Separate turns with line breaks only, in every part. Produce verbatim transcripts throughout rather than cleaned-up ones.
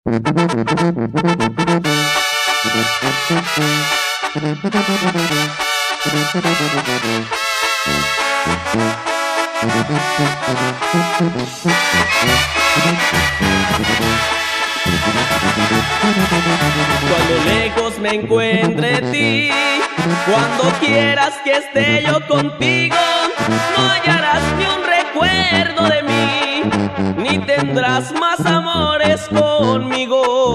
Cuando lejos me encuentre de ti, cuando quieras que esté yo contigo, no hallarás ni un recuerdo de mí, ni tendrás más amores conmigo.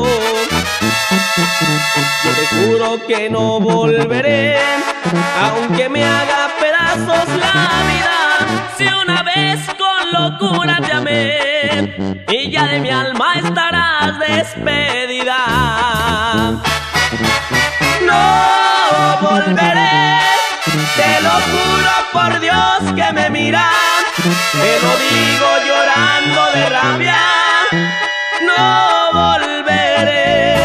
Yo te juro que no volveré, aunque me haga pedazos la vida. Si una vez con locura te amé, y ya de mi alma estarás despedida. No volveré, te lo juro por Dios que me miras, te lo digo llorando de rabia. No volveré,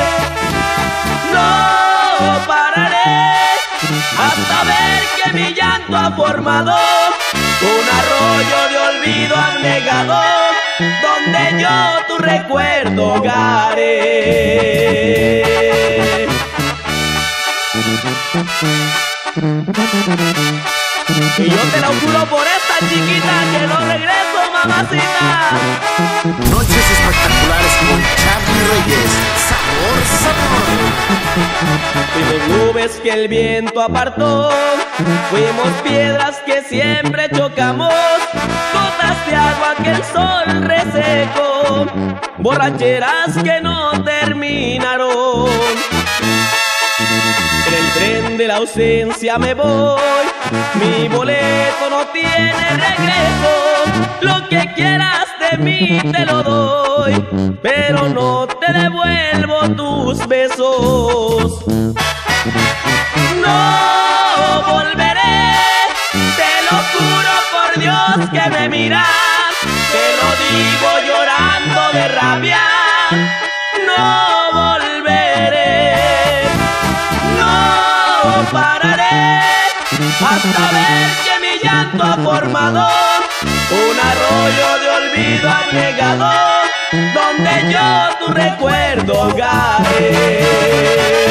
no pararé, hasta ver que mi llanto ha formado un arroyo de olvido abnegado, donde yo tu recuerdo ahogaré. Y yo te lo juro por esta chiquita que no regreso, mamacita.
Noches espectaculares con Charly Reyes. Sabor, sabor.
Fuimos nubes que el viento apartó, fuimos piedras que siempre chocamos, gotas de agua que el sol resecó, borracheras que no terminaron. En el tren de la ausencia me voy, mi boleto no tiene regreso. Lo que quieras de mí te lo doy, pero no te devuelvo tus besos. No volveré, te lo juro por Dios que me miras, te lo digo llorando de rabia. No volveré, no pararé, hasta ver que mi llanto ha formado un arroyo de olvido abnegado, donde yo tu recuerdo ahogaré.